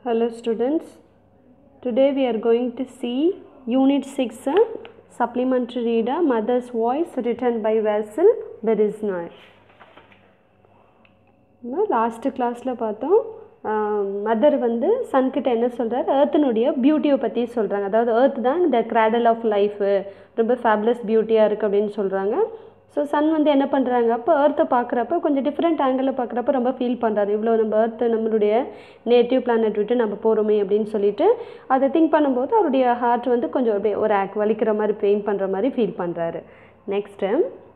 Hello students, today we are going to see Unit 6 Supplementary Reader Mother's Voice written by Vasil Berisnoy. Last கிளாஸில் பார்த்தோம் mother வந்து சன்கிட்ட என்ன சொல்கிறார், ஏர்த்தினுடைய பியூட்டியை பற்றி சொல்கிறாங்க. அதாவது ஏர்த் தான் இந்த கிராடல் ஆஃப் லைஃபு, ரொம்ப ஃபேப்லஸ் பியூட்டியாக இருக்குது அப்படின்னு சொல்கிறாங்க. ஸோ சன் வந்து என்ன பண்ணுறாங்க, அப்போ ஏர்த்தை பார்க்குறப்ப கொஞ்சம் டிஃப்ரெண்ட் ஆங்கிளில் பார்க்குறப்ப ரொம்ப ஃபீல் பண்ணுறாரு. இவ்வளோ நம்ம ஏர்த்து நம்மளுடைய நேட்டிவ் பிளானட் விட்டு நம்ம போகிறோமே அப்படின்னு சொல்லிட்டு அதை திங்க் பண்ணும்போது அவருடைய ஹார்ட் வந்து கொஞ்சம் அப்படியே ஒரு வலிக்கிற மாதிரி பெயின் பண்ணுற மாதிரி ஃபீல் பண்ணுறாரு. Next,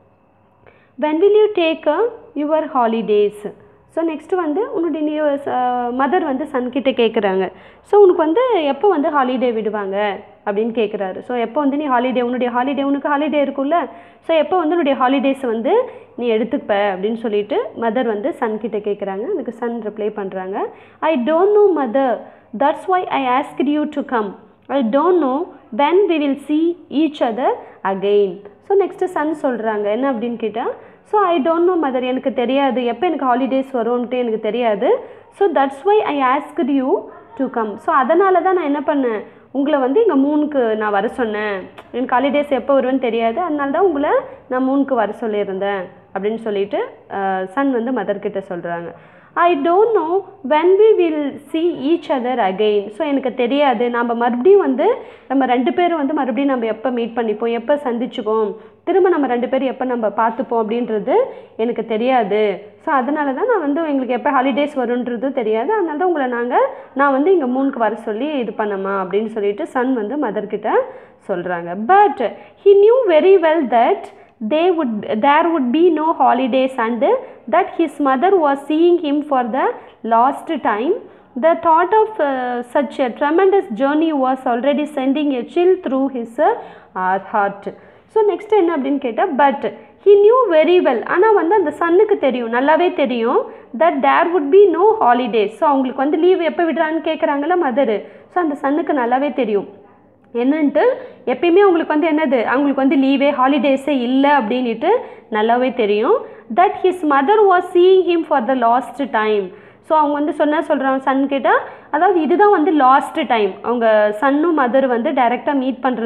when will you take your holidays? So next வந்து உன்னுடைய மதர் வந்து சன்கிட்ட கேட்குறாங்க, ஸோ உனக்கு வந்து எப்போ வந்து ஹாலிடே விடுவாங்க அப்படின்னு கேட்குறாரு. ஸோ எப்போ வந்து நீ ஹாலிடே, உனக்கு ஹாலிடே இருக்குல்ல, ஸோ எப்போ வந்து உன்னுடைய ஹாலிடேஸ் வந்து நீ எடுத்துப்ப அப்படின்னு சொல்லிட்டு மதர் வந்து சன்கிட்ட கேட்குறாங்க. அதுக்கு சன் ரிப்ளை பண்ணுறாங்க, I don't know mother, that's why I asked you to come, I don't know when we will see each other again. So next son சொல்கிறாங்க என்ன அப்படின்னு கேட்டால், so I don't know mother, எனக்கு தெரியாது எப்போ எனக்கு holidays வரும்ன்ட்டு எனக்கு தெரியாது. So that's why I asked you to come. So அதனால தான் நான் என்ன பண்ணேன், உங்களை வந்து இங்கே மூணுக்கு நான் வர சொன்னேன். எனக்கு ஹாலிடேஸ் எப்போ வருவேன்னு தெரியாது, அதனால தான் உங்களை நான் மூணுக்கு வர சொல்லியிருந்தேன் அப்படின்னு சொல்லிட்டு சன் வந்து மதர்கிட்ட சொல்கிறாங்க. I don't know when we will see each other again. So எனக்கு தெரியாது நம்ம மறுபடியும் வந்து நம்ம ரெண்டு பேரும் வந்து மறுபடியும் நம்ம எப்போ மீட் பண்ணிப்போம், எப்போ சந்திச்சுப்போம், திரும்ப நம்ம ரெண்டு பேரும் எப்போ நம்ம பார்த்துப்போம் அப்படின்றது எனக்கு தெரியாது. ஸோ அதனால தான் நான் வந்து எங்களுக்கு எப்போ ஹாலிடேஸ் வரும்ன்றதும் தெரியாது, அதனால தான் நான் வந்து இங்கே மூணுக்கு வர சொல்லி இது பண்ணமா அப்படின்னு சொல்லிட்டு சன் வந்து மதர்கிட்ட சொல்கிறாங்க. But he knew very well that there would be no holidays and that his mother was seeing him for the last time. The thought of such a tremendous journey was already sending a chill through his heart. So next என்ன அப்படின்னு கேட்டால், but he knew very well, ஆனால் வந்து அந்த சன்னுக்கு தெரியும், நல்லாவே தெரியும், that there would be no holidays. So அவங்களுக்கு வந்து லீவ் எப்போ விடுறான்னு கேட்குறாங்களா மதரு. ஸோ அந்த சன்னுக்கு நல்லாவே தெரியும் என்னன்ட்டு, எப்பயுமே அவங்களுக்கு வந்து என்னது, அவங்களுக்கு வந்து லீவே ஹாலிடேஸே இல்லை அப்படின்ட்டு நல்லாவே தெரியும். That his mother was seeing him for the last time. So அவங்க வந்து சொல்கிறாங்க சன் கேட்டால், அதாவது இதுதான் வந்து லாஸ்ட் டைம் அவங்க சன்னும் மதர் வந்து டைரெக்டாக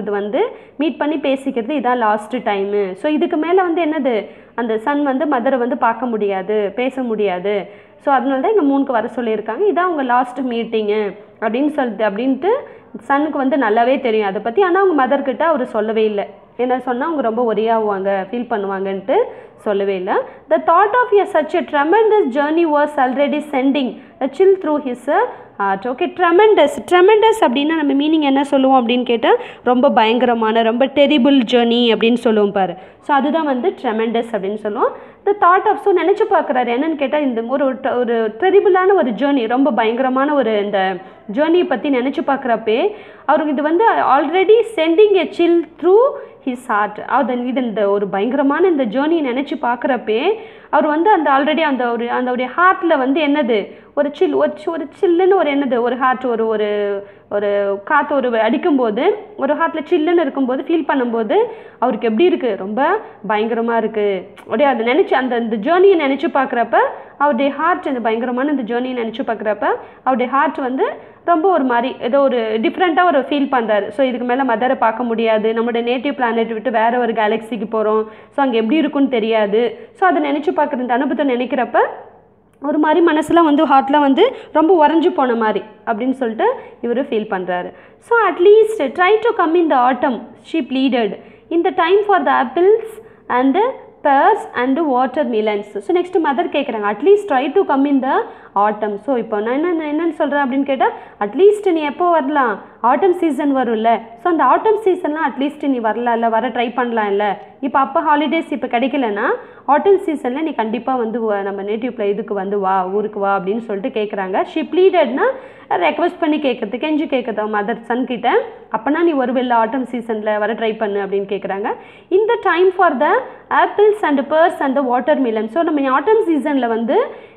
மீட் பண்ணி பேசிக்கிறது இதான் லாஸ்ட் டைமு. ஸோ இதுக்கு மேலே வந்து என்னது, அந்த சன் வந்து மதரை வந்து பார்க்க முடியாது, பேச முடியாது. ஸோ அதனால தான் இங்கே மூணுக்கு வர சொல்லியிருக்காங்க, இதான் அவங்க லாஸ்ட் மீட்டிங்கு அப்படின்ட்டு சன்னுக்கு வந்து நல்லாவே தெரியும் அதை பற்றி. ஆனால் அவங்க மதர்கிட்ட அவர் சொல்லவே இல்லை, என்ன சொன்னால் அவங்க ரொம்ப ஒரியாகுவாங்க, ஃபீல் பண்ணுவாங்கன்ட்டு சொல்லவே இல்லை. The thought of such a tremendous journey was already sending a chill through his heart. Okay, tremendous அப்படின்னா நம்ம மீனிங் என்ன சொல்லுவோம் அப்படின்னு கேட்டால், ரொம்ப பயங்கரமான, ரொம்ப டெரிபிள் ஜேர்னி அப்படின்னு சொல்லுவோம் பாரு. ஸோ அதுதான் வந்து ட்ரெமெண்டஸ் அப்படின்னு சொல்லுவோம். த தாட் ஆஃப், ஸோ நினச்சி பார்க்குறாரு என்னன்னு கேட்டால், இந்த ஒரு டெரிபிளான ஒரு ஜேர்னி, ரொம்ப பயங்கரமான ஒரு இந்த ஜேர்னியை பற்றி நினச்சி பார்க்குறப்பே அவருக்கு இது வந்து already sending a chill through his heart. இந்த ஒரு பயங்கரமான இந்த ஜேர்னியை நினச்சி பார்க்குறப்பே அவர் வந்து அந்த ஆல்ரெடி அந்த ஹார்ட்டில் வந்து என்னது, ஒரு சில்லுன்னு ஒரு என்னது, ஒரு ஹார்ட் ஒரு காற்று அடிக்கும்போது ஒரு ஹார்ட்டில் சில்லுன்னு இருக்கும்போது ஃபீல் பண்ணும்போது அவருக்கு எப்படி இருக்குது, ரொம்ப பயங்கரமாக இருக்குது. அப்படியே அதை நினச்சி இந்த ஜேர்னியை நினச்சி பார்க்குறப்ப அவருடைய ஹார்ட், இந்த பயங்கரமான இந்த ஜேர்னியை நினச்சி பார்க்குறப்ப அவருடைய ஹார்ட் வந்து ரொம்ப ஒரு மாதிரி ஏதோ ஒரு டிஃப்ரெண்ட்டாக ஒரு ஃபீல் பண்ணுறாரு. ஸோ இதுக்கு மேலே மதரை பார்க்க முடியாது, நம்மளுடைய நேட்டிவ் பிளானட் விட்டு வேறு ஒரு கேலக்சிக்கு போகிறோம், ஸோ அங்கே எப்படி இருக்குன்னு தெரியாது. ஸோ அதை நினச்சி பார்க்குற இந்த அனுபவத்தை நினைக்கிறப்ப ஒரு மாதிரி மனசில் வந்து ஹார்ட்டில் வந்து ரொம்ப உறைஞ்சி போன மாதிரி அப்படின்னு சொல்லிட்டு இவர் ஃபீல் பண்ணுறாரு. So at least try to come in the autumn, she pleaded, in the time for the apples and pears and watermelons. So next mother கேட்குறாங்க, at least try to come in the autumn. So இப்போ நான் என்னென்னு சொல்கிறேன் அப்படின்னு கேட்டால், at least நீ எப்போ வரலாம், ஆட்டம் சீசன் வரும்ல, ஸோ அந்த ஆட்டம் சீசன்லாம் அட்லீஸ்ட் நீ வரலாம்ல, வர ட்ரை பண்ணலாம் இல்லை. இப்போ அப்போ ஹாலிடேஸ் இப்போ கிடைக்கலன்னா ஆட்டம் சீசனில் நீ கண்டிப்பாக வந்து நம்ம நேட்டிவ் இதுக்கு வந்து வா, ஊருக்கு வா அப்படின்னு சொல்லிட்டு கேட்குறாங்க. ஷி ப்ளீடட்னா ரெக்வஸ்ட் பண்ணி கேட்குறது, கெஞ்சி கேட்குறது மதர் சன் கிட்ட, அப்போனா நீ வருவில்ல ஆட்டம் சீசனில் வர ட்ரை பண்ணு அப்படின்னு கேட்குறாங்க. இந்த time for the apples and pears and the watermelon. So நம்ம ஆட்டம் சீசனில் வந்து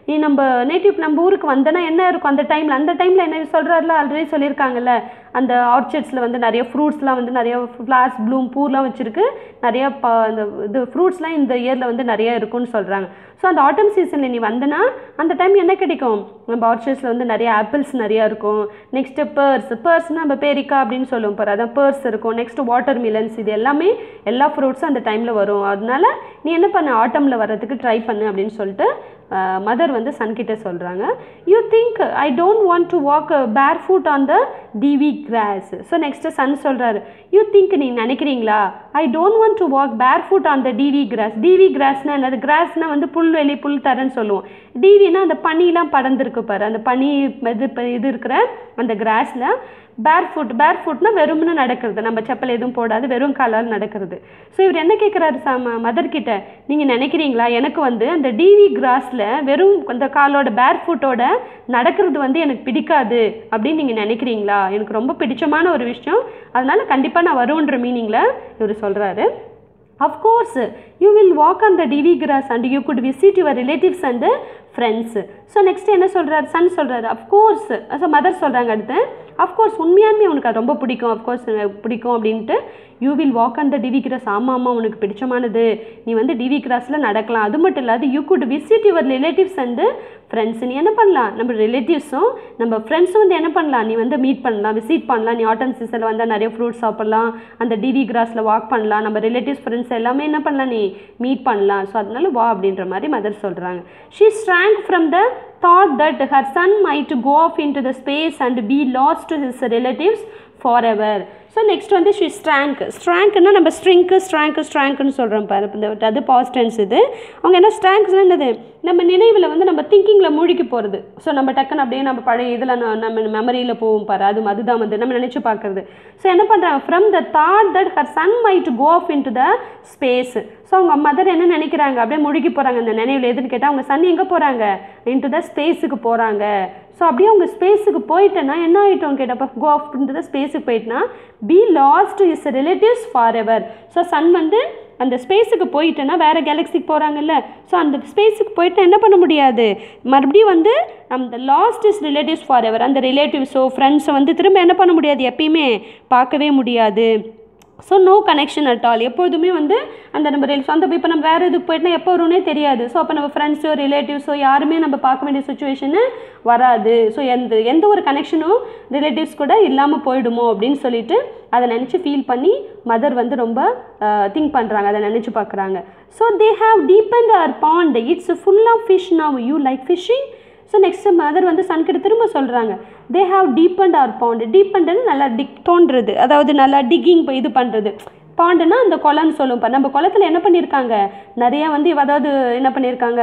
நீ நம்ம ஊருக்கு வந்தனா என்ன இருக்கும் அந்த டைமில் என்ன சொல்கிறாருல, ஆல்ரெடி சொல்லியிருக்காங்கல்ல, அந்த ஆர்ச்சர்ட்ஸில் வந்து நிறைய ஃப்ரூட்ஸ்லாம் வந்து நிறைய ஃப்ளார்ஸ் ப்ளூம் பூலாம் வச்சுருக்கு, நிறையா அந்த இது ஃப்ரூட்ஸ்லாம் இந்த இயரில் வந்து நிறையா இருக்கும்னு சொல்கிறாங்க. ஸோ அந்த ஆட்டம் சீசனில் நீ வந்தனா அந்த டைம் என்ன கிடைக்கும், நம்ம ஆர்ச்சர்ட்ஸில் வந்து நிறைய ஆப்பிள்ஸ் நிறையா இருக்கும். நெக்ஸ்ட்டு பேர்ஸ்னால் நம்ம பேரிக்கா அப்படின்னு சொல்லுவோம் பாரு, அதான் பேர்ஸ் இருக்கும். நெக்ஸ்ட்டு வாட்டர் மிலன்ஸ், இது எல்லாமே எல்லா ஃப்ரூட்ஸும் அந்த டைமில் வரும். அதனால நீ என்ன பண்ண, ஆட்டமில் வர்றதுக்கு ட்ரை பண்ணு அப்படின்னு சொல்லிட்டு மதர் வந்து சன்கிட்ட சொல்கிறாங்க. You think I don't want to walk barefoot on the dewy grass. So next son சொல்கிறாரு, யூ திங்க் நீ நினைக்கிறீங்களா, I don't want to walk barefoot on the dewy grass. Dewy கிராஸ்னால் என்னது, கிராஸ்னால் வந்து புல்வெளி புல் தரன்னு சொல்லுவோம். டிவினா அந்த பனிலாம் படர்ந்துருக்கு பாரு, அந்த பனி இது இருக்கிற அந்த கிராஸில் பேர் ஃபுட்னா வெறும்னு நடக்கிறது, நம்ம செப்பல் எதுவும் போடாது, வெறும் காலால் நடக்கிறது. ஸோ இவர் என்ன கேட்குறாரு மதர்கிட்ட, நீங்கள் நினைக்கிறீங்களா எனக்கு வந்து அந்த டிவி கிராஸில் வெறும் அந்த காலோட பேர் ஃபுட்டோட நடக்கிறது வந்து எனக்கு பிடிக்காது அப்படின்னு நீங்கள் நினைக்கிறீங்களா, எனக்கு ரொம்ப பிடிச்சமான ஒரு விஷயம், அதனால் கண்டிப்பாக நான் வருவேன்ற மீனிங்கில் இவர் சொல்கிறாரு. Of course, you will walk on the DV grass and you could visit your relatives and friends. So next என்ன சொல்கிறார், சன் சொல்கிறாரு, அஃப்கோர்ஸ். ஸோ மதர் சொல்கிறாங்க அடுத்து, அஃப்கோர்ஸ் உண்மையாலுமே உனக்கு அது ரொம்ப பிடிக்கும், அஃப்கோர்ஸ் பிடிக்கும் அப்படின்ட்டு. You will walk on the dewy grass, ஆமாம் உனக்கு பிடிச்சமானது, நீ வந்து டிவி கிராஸில் நடக்கலாம். அது மட்டும் இல்லாது you could visit your relatives and friends. நீ என்ன பண்ணலாம், நம்ம ரிலேட்டிவ்ஸும் நம்ம ஃப்ரெண்ட்ஸும் வந்து என்ன பண்ணலாம், நீ வந்து மீட் பண்ணலாம், விசிட் பண்ணலாம். நீ ஆட்டம் சீசனில் வந்தால் நிறைய ஃப்ரூட்ஸ் சாப்பிட்லாம், அந்த டிவி கிராஸில் வாக் பண்ணலாம், நம்ம ரிலேட்டிவ்ஸ் ஃப்ரெண்ட்ஸ் எல்லாமே என்ன பண்ணலாம், நீ மீட் பண்ணலாம். ஸோ அதனால வா அப்படின்ற மாதிரி மதர் சொல்கிறாங்க. She shrank from the thought that her son might go off into the space and be lost to his relatives forever. So next வந்து ஷி ஸ்ட்ராங்க்னா நம்ம ஸ்ட்ராங்க்னு சொல்கிறோம் பாரு, இந்த அது பாஸ்ட் டென்ஸ். இது அவங்க என்ன ஸ்ட்ராங்க்ஸ்னால் என்னது, நம்ம நினைவில் வந்து நம்ம திங்கிங்கில் மூழ்கி போகிறது. ஸோ நம்ம டக்குன்னு அப்படியே நம்ம பழைய இதில் நம்ம மெமரியில் போவோம் பாரு, அதுதான் வந்து நம்ம நினச்சி பார்க்குறது. ஸோ என்ன பண்ணுறாங்க, from the thought that her son might go off into the space. So அவங்க மதர் என்ன நினைக்கிறாங்க, அப்படியே மூழ்கி போகிறாங்க இந்த நினைவில். எதுன்னு கேட்டால் அவங்க சன் எங்கே போகிறாங்க, இன் டு த ஸ்பேஸுக்கு போகிறாங்க. ஸோ அப்படியே அவங்க ஸ்பேஸுக்கு போயிட்டேன்னா என்ன ஆகிட்டோம் கேட்டப்போ, go off into the ஸ்பேஸுக்கு போயிட்டுனா be lost his relatives forever. So son வந்து அந்த ஸ்பேஸுக்கு போயிட்டேன்னா வேறு கேலக்ஸிக்கு போகிறாங்கல்ல, ஸோ அந்த ஸ்பேஸுக்கு போயிட்டு என்ன பண்ண முடியாது, மறுபடியும் வந்து அந்த lost his relatives forever, அந்த ரிலேட்டிவ்ஸோ ஃப்ரெண்ட்ஸோ வந்து திரும்ப என்ன பண்ண முடியாது, எப்பயுமே பார்க்கவே முடியாது. So no connection at all. எப்போதுமே வந்து அந்த நம்ம அந்த இப்போ நம்ம வேறு இதுக்கு போயிட்டுனா எப்போ வரும்னே தெரியாது. ஸோ அப்போ நம்ம ஃப்ரெண்ட்ஸோ ரிலேட்டிவ்ஸோ யாருமே நம்ம பார்க்க வேண்டிய சுச்சுவேஷனு வராது. ஸோ எந்த ஒரு கனெக்ஷனும் ரிலேட்டிவ்ஸ் கூட இல்லாமல் போயிடுமோ அப்படின்னு சொல்லிட்டு அதை நினச்சி ஃபீல் பண்ணி மதர் வந்து ரொம்ப திங்க் பண்ணுறாங்க, அதை நினச்சி பார்க்குறாங்க. So they have deepened our pond, it's full of fish now, you like fishing. So next mother வந்து சன்கிட்ட திரும்ப சொல்கிறாங்க, தே ஹாவ் டீப்பன்ட் அவர் பாண்ட். டீப்பண்டுன்னு நல்லா தோன்றுறது, அதாவது நல்லா டிக்கிங் இது பண்ணுறது. பாண்டுன்னா அந்த குளம்னு சொல்லுவோம்ப்பா. நம்ம குளத்தில் என்ன பண்ணியிருக்காங்க, நிறையா வந்து அதாவது என்ன பண்ணியிருக்காங்க,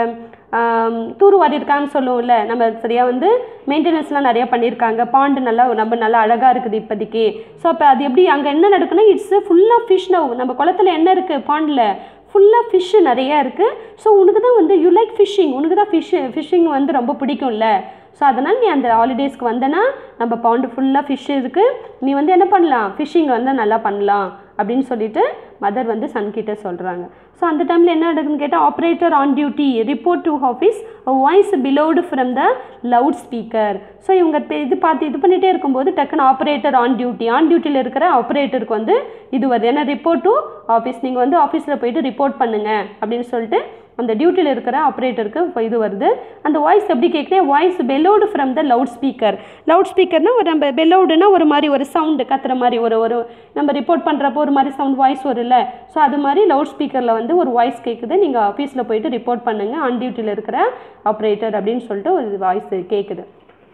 தூர்வாரி இருக்காங்கன்னு சொல்லுவோம்ல, நம்ம சரியாக வந்து மெயின்டெனன்ஸ்லாம் நிறையா பண்ணியிருக்காங்க. பாண்டு நல்லா அழகாக இருக்குது இப்போதைக்கு. ஸோ அப்போ அது எப்படி அங்கே என்ன நடக்குன்னா, it's full of fish now. நம்ம குளத்தில் என்ன இருக்குது, பாண்டில் ஃபுல்லாக ஃபிஷ்ஷு நிறையா இருக்குது. ஸோ உனக்கு தான் வந்து யூ லைக் ஃபிஷ்ஷிங், உனக்கு தான் ஃபிஷ்ஷிங் வந்து ரொம்ப பிடிக்கும்ல. ஸோ அதனால் நீ அந்த ஹாலிடேஸ்க்கு வந்தனா நம்ம பாண்டு ஃபுல்லாக ஃபிஷ் இருக்குது, நீ வந்து என்ன பண்ணலாம், ஃபிஷ்ஷிங் வந்து நல்லா பண்ணலாம் அப்படின்னு சொல்லிட்டு மதர் வந்து சன்கிட்ட சொல்கிறாங்க. ஸோ அந்த டைமில் என்ன நடக்குதுன்னு கேட்டால், operator on duty report to office voice bellowed from the loudspeaker. So இவங்க இது பண்ணிகிட்டே இருக்கும்போது டக்குன்னு ஆப்ரேட்டர் ஆன் டியூட்டியில் இருக்கிற ஆப்ரேட்டருக்கு வந்து இது வருது, ஏன்னா ரிப்போர்ட் டு ஆஃபீஸ், நீங்கள் வந்து ஆஃபீஸில் போயிட்டு ரிப்போர்ட் பண்ணுங்கள் அப்படின்னு சொல்லிட்டு அந்த டியூட்டியில் இருக்கிற ஆப்ரேட்டருக்கு இப்போ இது வருது. அந்த வாய்ஸ் எப்படி கேட்குது, voice bellowed from the loud ஸ்பீக்கர்னால் ஒரு நம்ம பெலோடுனா ஒரு மாதிரி ஒரு சவுண்டு கத்துற மாதிரி ஒரு நம்ம ரிப்போர்ட் பண்ணுறப்போ ஒரு மாதிரி சவுண்ட் வாய்ஸ் வரும்ல. ஸோ அது மாதிரி லவுட் ஸ்பீக்கரில் வந்து ஒரு வாய்ஸ் கேட்குது, நீங்கள் ஆஃபீஸில் போயிட்டு ரிப்போர்ட் பண்ணுங்கள் ஆன் டியூட்டியில் இருக்கிற ஆப்ரேட்டர் அப்படின்னு சொல்லிட்டு ஒரு வாய்ஸ் கேட்குது.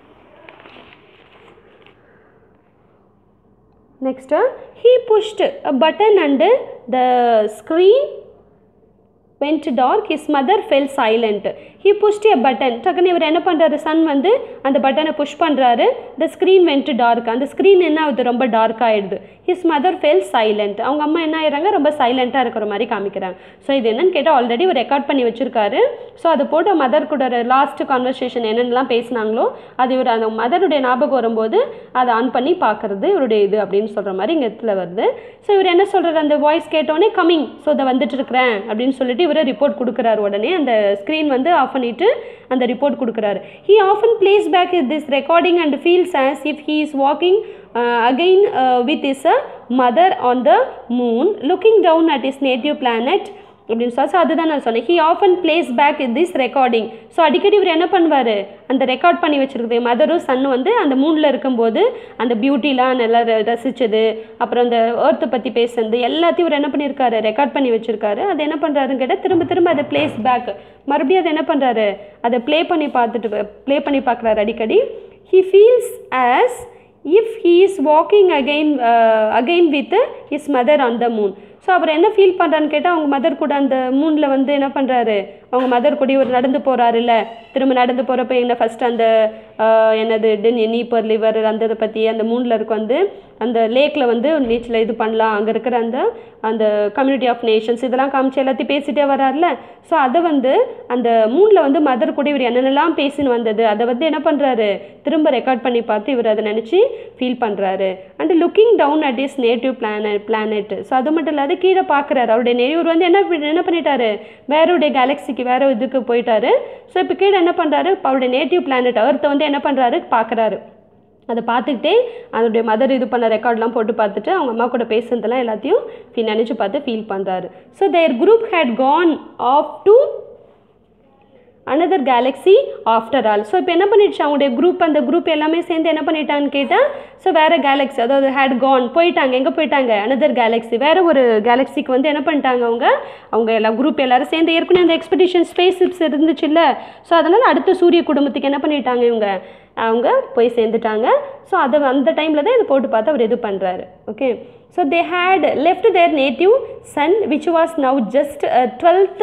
Next he pushed a button and the screen went dark. His mother fell silent. He pushed a button. டக்குன்னு இவர் என்ன பண்ணுறாரு, சன் வந்து அந்த பட்டனை புஷ் பண்ணுறாரு. The screen went dark. அந்த ஸ்க்ரீன் என்ன ஆகுது, ரொம்ப டார்க் ஆகிடுது. His mother fell silent. அவங்க அம்மா என்ன ஆயிடுறாங்க, ரொம்ப சைலண்ட்டாக இருக்கிற மாதிரி காமிக்கிறாங்க. ஸோ இது என்னன்னு கேட்டால் ஆல்ரெடி ஒரு ரெக்கார்ட் பண்ணி வச்சுருக்காரு. ஸோ அதை போட்டு மதர் கூட லாஸ்ட் கான்வர்சேஷன் என்னென்னலாம் பேசினாங்களோ அது இவர் அந்த மதருடைய ஞாபகம் வரும்போது அதை ஆன் பண்ணி பார்க்குறது இவருடைய இது அப்படின்னு சொல்கிற மாதிரி இங்கே இடத்துல வருது. ஸோ இவர் என்ன சொல்கிறார், அந்த வாய்ஸ் கேட்டோடனே கம்மிங், ஸோ அதை வந்துட்டு இருக்கிறேன் அப்படின்னு சொல்லிட்டு இவரை ரிப்போர்ட் கொடுக்குறாரு. உடனே அந்த ஸ்க்ரீன் வந்து ஆஃப் பண்ணிவிட்டு அந்த ரிப்போர்ட் கொடுக்குறாரு. He often plays back this recording and feels as if he is walking again with his mother on the moon, looking down at his native planet அப்படின்னு சொல்லி. ஸோ அதுதான் நான் சொன்னேன். He often plays back this recording. So அடிக்கடி இவர் என்ன பண்ணுவார், அந்த ரெக்கார்ட் பண்ணி வச்சுருக்குது மதரும் சன்னும் வந்து அந்த மூணில் இருக்கும்போது அந்த பியூட்டிலாம் நல்லா ரசித்தது, அப்புறம் அந்த ஏர்த்தை பற்றி பேசுறது எல்லாத்தையும் இவர் என்ன பண்ணியிருக்காரு, ரெக்கார்ட் பண்ணி வச்சுருக்காரு. அது என்ன பண்ணுறாருன்னு கேட்டால் திரும்ப திரும்ப அதை பிளேஸ் பேக், மறுபடியும் அதை என்ன பண்ணுறாரு, அதை ப்ளே பண்ணி பார்க்குறாரு அடிக்கடி. He feels as if he is walking again with his mother on the moon. So அவர் என்ன ஃபீல் பண்ணுறான்னு கேட்டால் அவங்க மதர் கூட அந்த மூணில் வந்து என்ன பண்ணுறாரு, அவங்க மதர் கூட ஒரு நடந்து போகிறாரு இல்லை, திரும்ப நடந்து போகிறப்ப என்ன ஃபஸ்ட்டு அந்த என்னது நீப்பர் லிவர் அந்த இதை பற்றி அந்த மூணில் இருக்கும் வந்து அந்த லேக்கில் வந்து நீச்சல் இது பண்ணலாம், அங்கே இருக்கிற அந்த கம்யூனிட்டி ஆஃப் நேஷன்ஸ் இதெல்லாம் காமிச்சு எல்லாத்தையும் பேசிகிட்டே வராருல. ஸோ அதை வந்து அந்த மூணில் வந்து மதர் கூட இவர் என்னென்னலாம் பேசின்னு வந்தது அதை வந்து என்ன பண்ணுறாரு, திரும்ப ரெக்கார்ட் பண்ணி பார்த்து இவர் அதை நினச்சி ஃபீல் பண்ணுறாரு. And looking down at his native planet. So அது மட்டும் இல்லாத கீழே பார்க்குறாரு, அவருடைய இவர் வந்து என்ன பண்ணிட்டாரு, வேறோடைய கேலக்சிக்கு வேறு இதுக்கு போயிட்டாரு. ஸோ இப்போ கீழே என்ன பண்ணுறாரு, அவருடைய நேட்டிவ் பிளானட் எர்த்தை வந்து என்ன பண்ணுறாரு பார்க்குறாரு. அதை பார்த்துக்கிட்டே அதோடைய மதர் இது பண்ண ரெக்கார்ட்லாம் போட்டு பார்த்துட்டு அவங்க அம்மா கூட பேசுனதெல்லாம் எல்லாத்தையும் நினச்சி பார்த்து ஃபீல் பண்ணுறாரு. So their group had gone off to another galaxy after all. So இப்போ என்ன பண்ணிடுச்சு அவங்களுடைய அந்த குரூப் எல்லாமே சேர்ந்து என்ன பண்ணிட்டான்னு கேட்டால், ஸோ வேறு கேலக்ஸி அதாவது ஹேட் கான் போயிட்டாங்க, எங்கே போயிட்டாங்க, another galaxy வேறு ஒரு கேலக்ஸிக்கு வந்து என்ன பண்ணிட்டாங்க அவங்க எல்லா குரூப் எல்லோரும் சேர்ந்து ஏற்கனவே அந்த எக்ஸ்பெடிஷன் ஸ்பேஸ் ஷிப்ஸ் இருந்துச்சு இல்லை. ஸோ அதனால் அடுத்த சூரிய குடும்பத்துக்கு என்ன பண்ணிட்டாங்க அவங்க போய் சேர்ந்துட்டாங்க. ஸோ அதை அந்த டைமில் தான் இதை போட்டு பார்த்து அவர் இது பண்ணுறாரு. Okay, so they had left their native sun which was now just 12th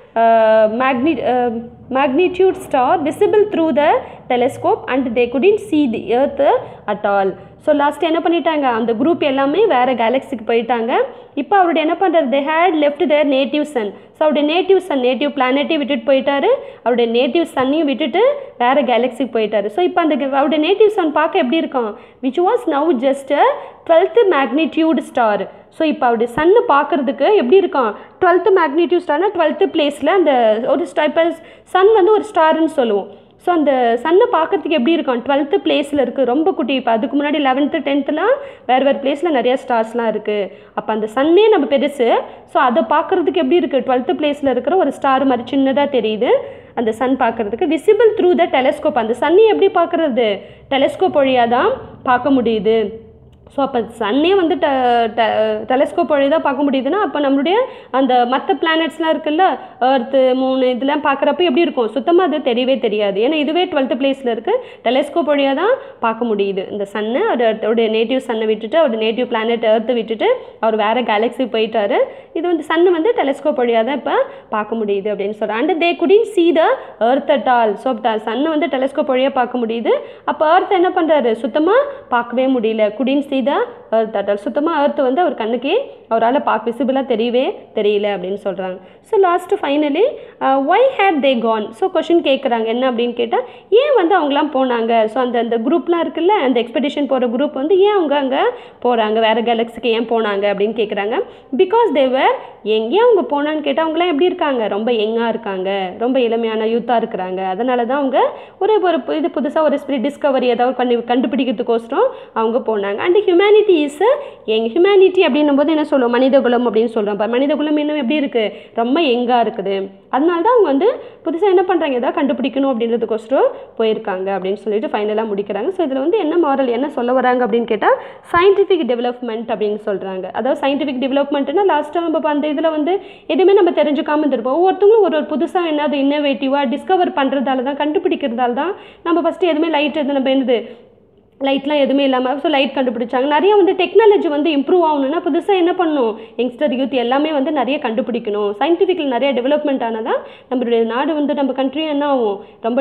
magnitude star visible through the telescope and they couldn't see the earth at all. So last என்ன பண்ணிட்டாங்க, அந்த குரூப் எல்லாமே வேறு கேலக்ஸிக்கு போயிட்டாங்க. இப்போ அவருடைய என்ன பண்ணுறாரு, they had left their native sun. So அவருடைய நேட்டிவ் பிளானட்டையும் விட்டுட்டு போயிட்டாரு, அவருடைய நேட்டிவ் சன்னையும் விட்டுட்டு வேறு கேலக்ஸிக்கு போயிட்டாரு. ஸோ இப்போ அந்த அவருடைய நேட்டிவ் சன் பார்க்க எப்படி இருக்கும், which was now just 12th magnitude star. So இப்போ அவருடைய சன்னு பார்க்குறதுக்கு எப்படி இருக்கும், 12th magnitude ஸ்டார்னா 12th பிளேஸில் அந்த ஒரு இப்போ சன் வந்து ஒரு ஸ்டார்னு சொல்லுவோம். ஸோ அந்த சன்னை பார்க்குறதுக்கு எப்படி இருக்கும், 12th பிளேஸில் இருக்குது, ரொம்ப குட்டி. இப்போ அதுக்கு முன்னாடி 11th 10thலாம் வேறு பிளேஸில் நிறையா ஸ்டார்ஸ்லாம் இருக்குது. அப்போ அந்த சன்னே நம்ம பெருசு. ஸோ அதை பார்க்குறதுக்கு எப்படி இருக்குது, 12th பிளேஸில் இருக்கிற ஒரு ஸ்டார் மாதிரி சின்னதாக தெரியுது அந்த சன் பார்க்குறதுக்கு. விசிபிள் த்ரூ த டெலஸ்கோப், அந்த சன்னை எப்படி பார்க்குறது, டெலஸ்கோப் வழியாக தான் பார்க்க முடியுது. ஸோ அப்போ சன்னே வந்து டெலஸ்கோப் வழி தான் பார்க்க முடியுதுன்னா அப்போ நம்மளுடைய அந்த மற்ற பிளானட்ஸ்லாம் இருக்குல்ல, எர்த்து மூணு இதெல்லாம் பார்க்குறப்ப எப்படி இருக்கும், சுத்தமாக அது தெரியவே தெரியாது. ஏன்னா இதுவே 12th பிளேஸில் இருக்குது, டெலஸ்கோப் வழியாக தான் பார்க்க முடியுது இந்த சன்னை. அவருடைய நேட்டிவ் சன்னை விட்டுட்டு அவருடைய நேட்டிவ் பிளானட் எர்த்தை விட்டுட்டு அவர் வேறு கேலக்ஸி போயிட்டாரு. இது வந்து சன்னு வந்து டெலஸ்கோப் வழியாக தான் இப்போ பார்க்க முடியுது அப்படின்னு சொல்கிறார். And they couldn't see the earth at all. So sun வந்து டெலஸ்கோப் வழியாக பார்க்க முடியுது, அப்போ எர்த் என்ன பண்ணுறாரு, சுத்தமாக பார்க்கவே முடியல. Couldn't see the earth at all. சுத்தமாக எர்த் வந்து அவர் கண்ணுக்கே அவரால் விசிபிளாக தெரியல அப்படின்னு சொல்கிறாங்க. So last finally why had they gone. So question கேட்குறாங்க என்ன அப்படின்னு கேட்டால், ஏன் வந்து அவங்களாம் போனாங்க. ஸோ அந்த குரூப்லாம் இருக்குல்ல, அந்த எக்ஸ்பெடிஷன் போகிற குரூப் வந்து ஏன் அவங்க அங்கே போகிறாங்க, வேறு கேலக்ஸிக்கு ஏன் போனாங்க அப்படின்னு கேட்குறாங்க. பிகாஸ் தேவர் எங்கேயும் அவங்க போனான்னு கேட்டால் அவங்களாம் எப்படி இருக்காங்க, ரொம்ப யங்காக இருக்காங்க, ரொம்ப இளமையான யூத்தாக இருக்கிறாங்க. அதனால தான் அவங்க ஒரு இது புதுசாக ஒரு ஸ்பிரிட் டிஸ்கவரி ஏதாவது கண்டுபிடிக்கிறதுக்கோசரம் அவங்க போனாங்க. அண்ட் ஹியூமனிட்டி இஸ் ஹியூமனிட்டி அப்படின்னும் போது என்ன சொல்லுவோம், மனிதகுலம் அப்படின்னு சொல்கிறோம். இப்போ மனிதகுலம் இன்னும் எப்படி இருக்குது, ரொம்ப யங்காக இருக்குது. அதனால தான் அவங்க வந்து புதுசாக என்ன பண்ணுறாங்க, ஏதாவது கண்டுபிடிக்கணும் அப்படின்றதுக்கோசரம் போயிருக்காங்க அப்படின்னு சொல்லிட்டு ஃபைனலாக முடிக்கிறாங்க. ஸோ இதில் வந்து என்ன மாரல் என்ன சொல்ல வராங்க அப்படின்னு கேட்டால், சயின்டிஃபிக் டெவலப்மெண்ட் அப்படின்னு சொல்கிறாங்க. அதாவது சயின்டிஃபிக் டெவலப்மெண்ட்னா லாஸ்ட்டாக நம்ம அந்த இதில் வந்து எதுவுமே நம்ம தெரிஞ்சுக்காமல் இருந்திருப்போம். ஒவ்வொருத்தவங்களும் ஒரு புதுசாக என்னது இன்னோவேட்டிவாக டிஸ்கவர் பண்ணுறதால தான், கண்டுபிடிக்கிறதால தான் நம்ம ஃபஸ்ட்டு எதுவுமே லைட் எது நம்ம என்னது லைட்லாம் எதுவுமே இல்லாமல் ஸோ லைட் கண்டுபிடிச்சாங்க. நிறைய வந்து டெக்னாலஜி வந்து இம்ப்ரூவ் ஆகணும்னா புதுசாக என்ன பண்ணணும், யங்ஸ்டர் யூத் எல்லாமே வந்து நிறைய கண்டுபிடிக்கணும். சயின்டிஃபிக்கில் நிறைய டெவலப்மெண்ட் ஆனால் தான் நம்மளுடைய நாடு வந்து நம்ம கண்ட்ரி என்ன ஆகும், ரொம்ப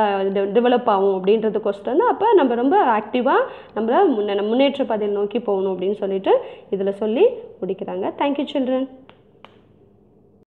டெவலப் ஆகும் அப்படின்றதுக்கோசரம் தான். அப்போ நம்ம ரொம்ப ஆக்டிவாக நம்மளை முன்னேற்ற பாதையில் நோக்கி போகணும் அப்படின்னு சொல்லிட்டு இதில் சொல்லி முடிக்கிறாங்க. Thank you children.